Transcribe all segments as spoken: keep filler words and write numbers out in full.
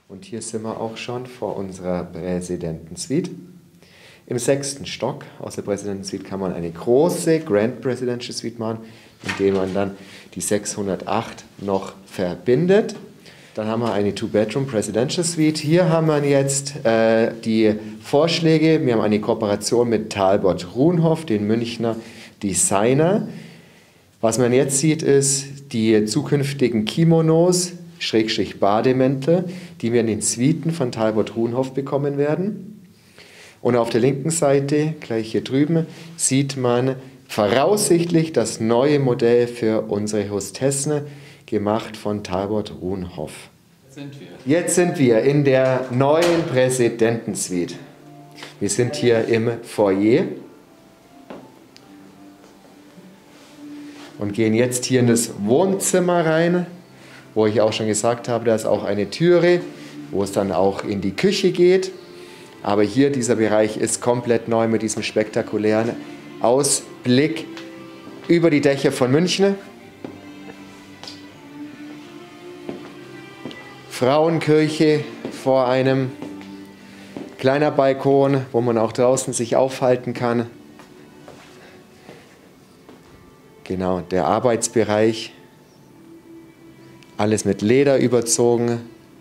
Und hier sind wir auch schon vor unserer Präsidentensuite. Im sechsten Stock aus der Präsidentensuite kann man eine große Grand Presidential Suite machen, indem man dann die sechshundertacht noch verbindet. Dann haben wir eine Two-Bedroom Presidential Suite. Hier haben wir jetzt äh, die Vorschläge. Wir haben eine Kooperation mit Talbot Ruhnhoff, den Münchner Designer. Was man jetzt sieht, ist die zukünftigen Kimonos, Schrägstrich Bademäntel, die wir in den Suiten von Talbot Ruhnhoff bekommen werden. Und auf der linken Seite, gleich hier drüben, sieht man voraussichtlich das neue Modell für unsere Hostessen, gemacht von Talbot Ruhnhoff. Sind wir. Jetzt sind wir in der neuen Präsidentensuite. Wir sind hier im Foyer und gehen jetzt hier in das Wohnzimmer rein, wo ich auch schon gesagt habe, da ist auch eine Türe, wo es dann auch in die Küche geht. Aber hier dieser Bereich ist komplett neu mit diesem spektakulären Ausblick über die Dächer von München. Frauenkirche vor einem, kleiner Balkon, wo man auch draußen sich aufhalten kann. Genau, der Arbeitsbereich, alles mit Leder überzogen.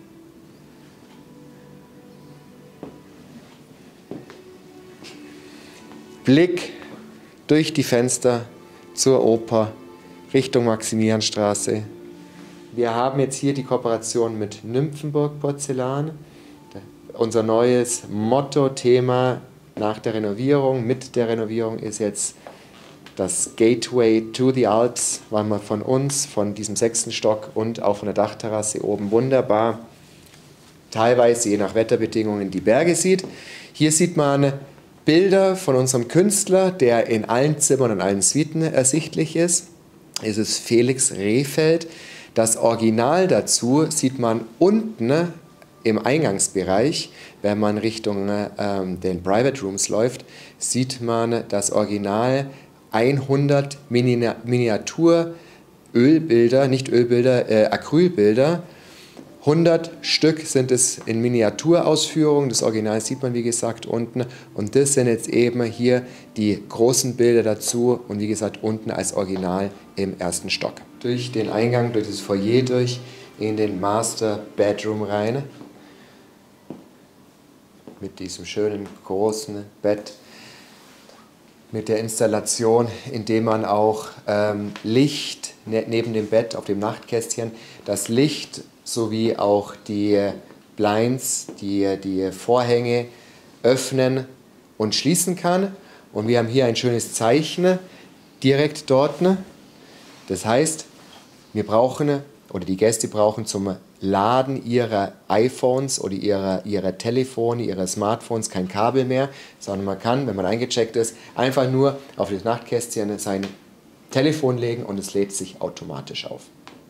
Blick durch die Fenster zur Oper Richtung Maximilianstraße. Wir haben jetzt hier die Kooperation mit Nymphenburg Porzellan. Unser neues Motto-Thema nach der Renovierung, mit der Renovierung ist jetzt das Gateway to the Alps, weil man von uns, von diesem sechsten Stock und auch von der Dachterrasse oben wunderbar, teilweise je nach Wetterbedingungen, die Berge sieht. Hier sieht man Bilder von unserem Künstler, der in allen Zimmern und allen Suiten ersichtlich ist. Es ist Felix Rehfeld. Das Original dazu sieht man unten im Eingangsbereich, wenn man Richtung ähm, den Private Rooms läuft, sieht man das Original hundert Miniatur-Ölbilder, nicht Ölbilder, äh, Acrylbilder. hundert Stück sind es in Miniaturausführung, das Original sieht man wie gesagt unten und das sind jetzt eben hier die großen Bilder dazu und wie gesagt unten als Original im ersten Stock. Durch den Eingang, durch das Foyer durch, in den Master Bedroom rein, mit diesem schönen großen Bett, mit der Installation, in dem man auch ähm, Licht ne, neben dem Bett auf dem Nachtkästchen, das Licht sowie auch die Blinds, die, die Vorhänge öffnen und schließen kann. Und wir haben hier ein schönes Zeichen direkt dort. Das heißt, wir brauchen, oder die Gäste brauchen zum Laden ihrer iPhones oder ihrer, ihrer Telefone, ihrer Smartphones kein Kabel mehr, sondern man kann, wenn man eingecheckt ist, einfach nur auf das Nachtkästchen sein Telefon legen und es lädt sich automatisch auf.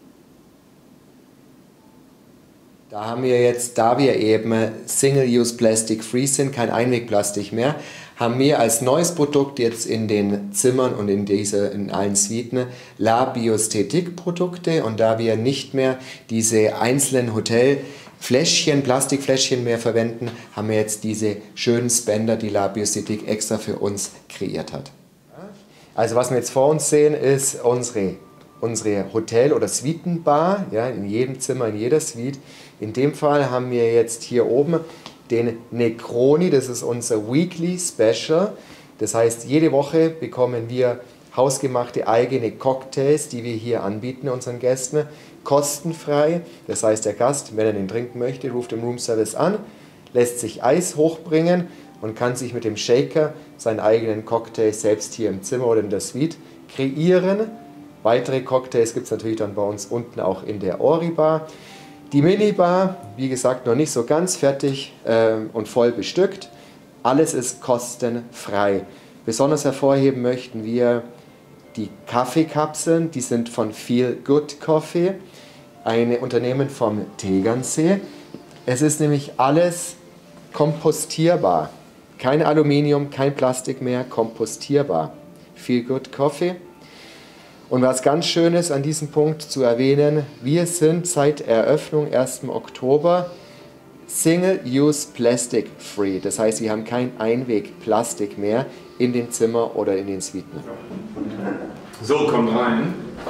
Da haben wir jetzt, da wir eben Single-Use Plastic Free sind, kein Einwegplastik mehr, haben wir als neues Produkt jetzt in den Zimmern und in, diese, in allen Suiten LaBiosthetik-Produkte. Und da wir nicht mehr diese einzelnen Hotelfläschchen, Plastikfläschchen mehr verwenden, haben wir jetzt diese schönen Spender, die LaBiosthetik extra für uns kreiert hat. Also was wir jetzt vor uns sehen, ist unsere, unsere Hotel- oder Suitenbar, ja, in jedem Zimmer, in jeder Suite. In dem Fall haben wir jetzt hier oben den Necroni, das ist unser Weekly Special. Das heißt, jede Woche bekommen wir hausgemachte eigene Cocktails, die wir hier anbieten unseren Gästen, kostenfrei. Das heißt, der Gast, wenn er den trinken möchte, ruft im Roomservice an, lässt sich Eis hochbringen und kann sich mit dem Shaker seinen eigenen Cocktail selbst hier im Zimmer oder in der Suite kreieren. Weitere Cocktails gibt es natürlich dann bei uns unten auch in der Ori-Bar. Die Minibar, wie gesagt, noch nicht so ganz fertig ähm, und voll bestückt. Alles ist kostenfrei. Besonders hervorheben möchten wir die Kaffeekapseln, die sind von Feel Good Coffee, ein Unternehmen vom Tegernsee. Es ist nämlich alles kompostierbar. Kein Aluminium, kein Plastik mehr, kompostierbar. Feel Good Coffee. Und was ganz schön ist an diesem Punkt zu erwähnen, wir sind seit Eröffnung ersten Oktober Single-Use Plastic Free. Das heißt, Sie haben kein Einweg-Plastik mehr in den Zimmern oder in den Suiten. So, kommt rein.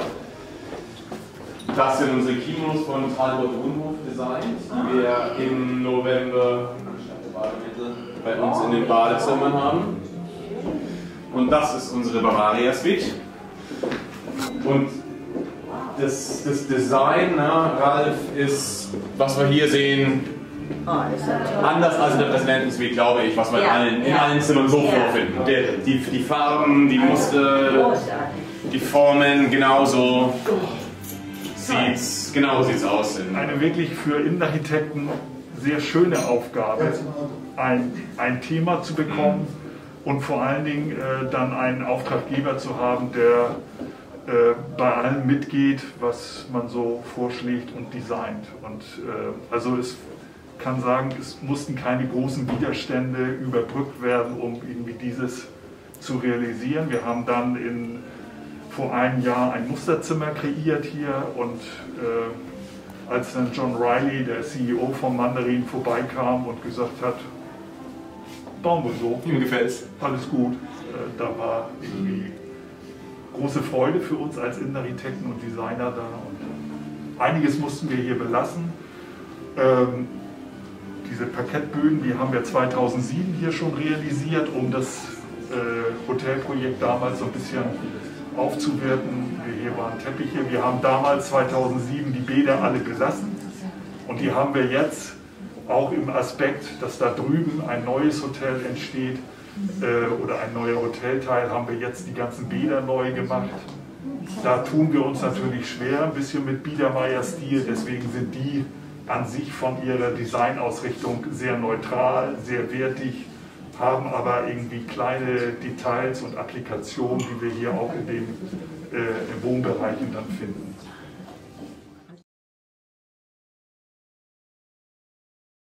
Das sind unsere Kimonos von Talbot Unhof Designs, die wir im November bei uns in den Badezimmern haben. Und das ist unsere Bavaria Suite. Und das, das Design, na, Ralf, ist, was wir hier sehen, anders als in der Präsidentensuite, glaube ich, was wir in allen, in allen Zimmern so vorfinden. Die, die, die Farben, die Muster, die Formen, genauso sieht's, genau sieht's aus. Eine wirklich für Innenarchitekten sehr schöne Aufgabe, ein, ein Thema zu bekommen und vor allen Dingen äh, dann einen Auftraggeber zu haben, der äh, bei allem mitgeht, was man so vorschlägt und designt. Und äh, also es kann sagen, es mussten keine großen Widerstände überbrückt werden, um irgendwie dieses zu realisieren. Wir haben dann in, vor einem Jahr ein Musterzimmer kreiert hier und äh, als dann John Riley, der C E O von Mandarin, vorbeikam und gesagt hat, bauen wir so, mir gefällt's, alles gut, äh, da war irgendwie große Freude für uns als Innenarchitekten und Designer da und einiges mussten wir hier belassen. Ähm, diese Parkettböden, die haben wir zweitausendsieben hier schon realisiert, um das äh, Hotelprojekt damals so ein bisschen aufzuwerten. Hier waren Teppiche. Wir haben damals zweitausendsieben die Bäder alle gelassen und die haben wir jetzt auch im Aspekt, dass da drüben ein neues Hotel entsteht äh, oder ein neuer Hotelteil, haben wir jetzt die ganzen Bäder neu gemacht. Da tun wir uns natürlich schwer, ein bisschen mit Biedermeier-Stil, deswegen sind die an sich von ihrer Designausrichtung sehr neutral, sehr wertig, haben aber irgendwie kleine Details und Applikationen, die wir hier auch in den äh, Wohnbereichen dann finden.